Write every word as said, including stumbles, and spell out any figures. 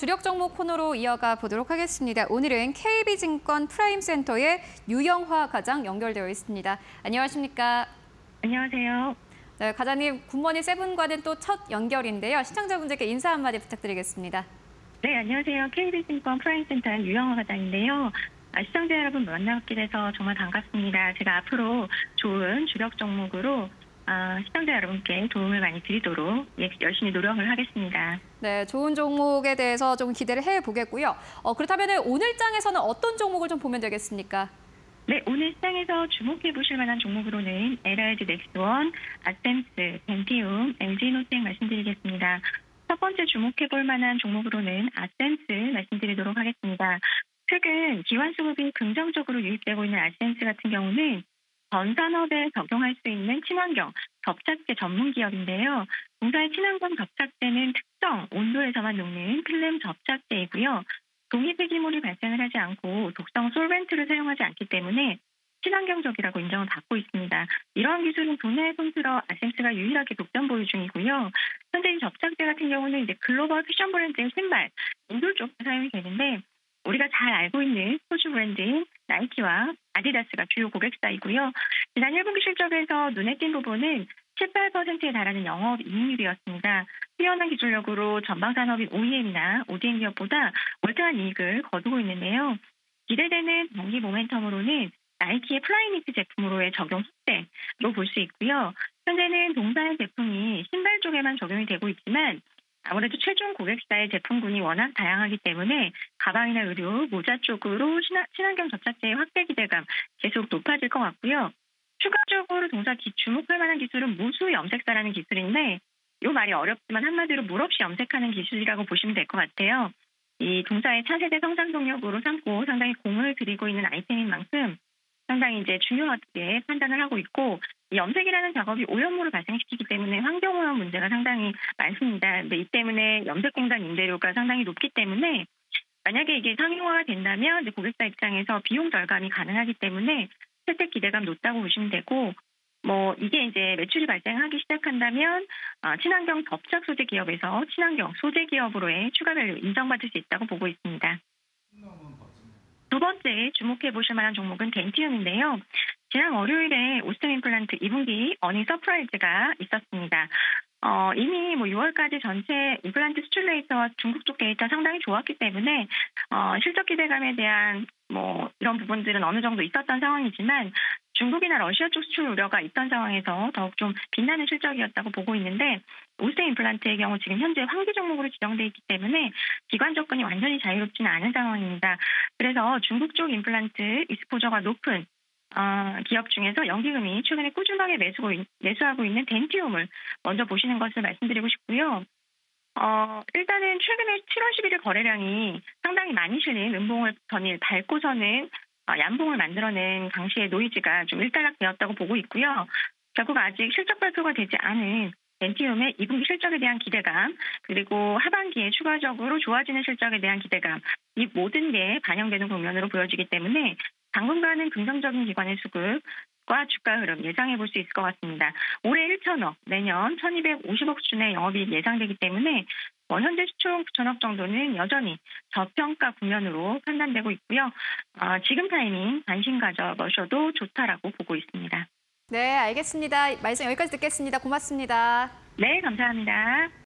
주력 종목 코너로 이어가 보도록 하겠습니다. 오늘은 케이비증권 프라임센터의 유영화 과장 연결되어 있습니다. 안녕하십니까? 안녕하세요. 네, 과장님, 굿모닝 세븐과는 또 첫 연결인데요. 시청자분들께 인사 한마디 부탁드리겠습니다. 네, 안녕하세요. 케이비증권 프라임센터 유영화 과장인데요. 아, 시청자 여러분 만나뵙게 돼서 정말 반갑습니다. 제가 앞으로 좋은 주력 종목으로 어, 시청자 여러분께 도움을 많이 드리도록 열심히 노력을 하겠습니다. 네, 좋은 종목에 대해서 좀 기대를 해보겠고요. 어, 그렇다면 오늘 장에서는 어떤 종목을 좀 보면 되겠습니까? 네, 오늘 시장에서 주목해 보실 만한 종목으로는 엘아이지 넥스원, 아셈스, 덴티움, 엠지노텍 말씀드리겠습니다. 첫 번째 주목해 볼 만한 종목으로는 아셈스 말씀드리도록 하겠습니다. 최근 기관 수급이 긍정적으로 유입되고 있는 아셈스 같은 경우는 전 산업에 적용할 수 있는 친환경 접착제 전문 기업인데요. 공사의 친환경 접착제는 특정 온도에서만 녹는 필름 접착제이고요. 동위 폐기물이 발생을 하지 않고 독성 솔벤트를 사용하지 않기 때문에 친환경적이라고 인정을 받고 있습니다. 이러한 기술은 국내에 손들어 아셈스가 유일하게 독점 보유 중이고요. 현재 이 접착제 같은 경우는 이제 글로벌 패션 브랜드의 신발, 인돌 쪽에 사용이 되는데 우리가 잘 알고 있는 스포츠 브랜드인 나이키와 아디다스가 주요 고객사이고요. 지난 일 분기 실적에서 눈에 띈 부분은 칠, 팔 퍼센트에 달하는 영업이익률이었습니다. 뛰어난 기술력으로 전방산업인 오이엠이나 오디엠 기업보다 월등한 이익을 거두고 있는데요. 기대되는 경기 모멘텀으로는 나이키의 플라이니트 제품으로의 적용 확대로 볼 수 있고요. 현재는 동사의 제품이 신발 쪽에만 적용이 되고 있지만 아무래도 최종 고객사의 제품군이 워낙 다양하기 때문에 가방이나 의류, 모자 쪽으로 친환경 접착제의 확대 기대감 계속 높아질 것 같고요. 추가적으로 동사 주목할 만한 기술은 무수 염색사라는 기술인데 이 말이 어렵지만 한마디로 물 없이 염색하는 기술이라고 보시면 될 것 같아요. 이 동사의 차세대 성장 동력으로 삼고 상당히 공을 들이고 있는 아이템인 만큼 상당히 이제 중요하게 판단을 하고 있고 이 염색이라는 작업이 오염물을 발생시키기 때문에 환경오염 문제가 상당히 많습니다. 근데 이 때문에 염색 공장 임대료가 상당히 높기 때문에 만약에 이게 상용화가 된다면 이제 고객사 입장에서 비용 절감이 가능하기 때문에 혜택 기대감 높다고 보시면 되고 뭐 이게 이제 매출이 발생하기 시작한다면 어, 친환경 접착 소재 기업에서 친환경 소재 기업으로의 추가 밸류 인정받을 수 있다고 보고 있습니다. 두 번째 주목해 보실 만한 종목은 덴티움인데요. 지난 월요일에 오스템 임플란트 이 분기 어닝 서프라이즈가 있었습니다. 어, 이미 뭐 유월까지 전체 임플란트 수출 데이터와 중국 쪽 데이터 상당히 좋았기 때문에 어, 실적 기대감에 대한 뭐 이런 부분들은 어느 정도 있었던 상황이지만 중국이나 러시아 쪽 수출 우려가 있던 상황에서 더욱 좀 빛나는 실적이었다고 보고 있는데 오스템 임플란트의 경우 지금 현재 환기 종목으로 지정돼 있기 때문에 기관 접근이 완전히 자유롭지는 않은 상황입니다. 그래서 중국 쪽 임플란트 익스포저가 높은 어, 기업 중에서 연기금이 최근에 꾸준하게 매수고, 매수하고 있는 덴티움을 먼저 보시는 것을 말씀드리고 싶고요. 어, 일단은 최근에 칠월 십일일 거래량이 상당히 많이 실린 음봉을 전일 밟고서는 어, 얀봉을 만들어낸 강시의 노이즈가 좀 일단락되었다고 보고 있고요. 결국 아직 실적 발표가 되지 않은 덴티움의 이 분기 실적에 대한 기대감, 그리고 하반기에 추가적으로 좋아지는 실적에 대한 기대감, 이 모든 게 반영되는 국면으로 보여지기 때문에 당분간은 긍정적인 기관의 수급과 주가 흐름 예상해 볼 수 있을 것 같습니다. 올해 천억, 내년 천이백오십억 수준의 영업이익 예상되기 때문에 뭐 현재 시총 구천억 정도는 여전히 저평가 국면으로 판단되고 있고요. 어, 지금 타이밍 관심 가져보셔도 좋다라고 보고 있습니다. 네, 알겠습니다. 말씀 여기까지 듣겠습니다. 고맙습니다. 네, 감사합니다.